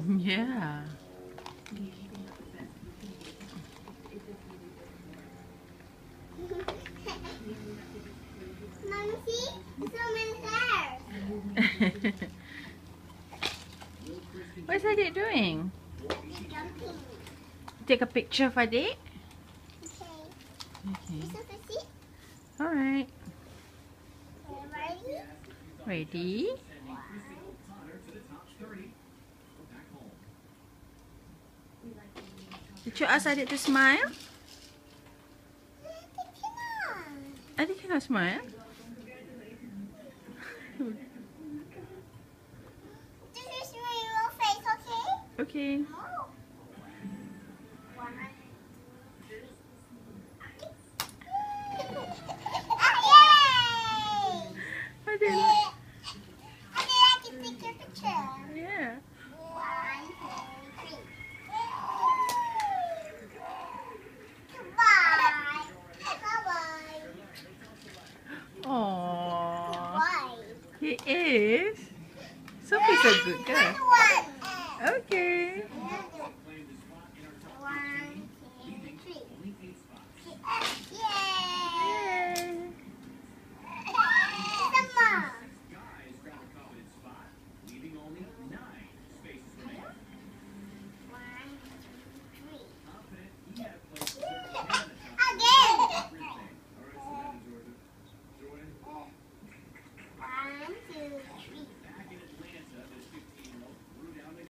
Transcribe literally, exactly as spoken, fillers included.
Yeah. Mommy, see? So many hairs. What's Adik doing? Jumping. Take a picture for Adik? Okay. Okay. Sofie, see? Alright. Ready? Ready? Did you ask Adik to smile? Adik cannot smile. This is my real face, okay? Okay. Adik. I like to take your picture. Yeah. One, two, three. Goodbye. Bye-bye. Aww. Goodbye. He is. Sophie's a good girl. Another one. Okay. Another. One, two, three.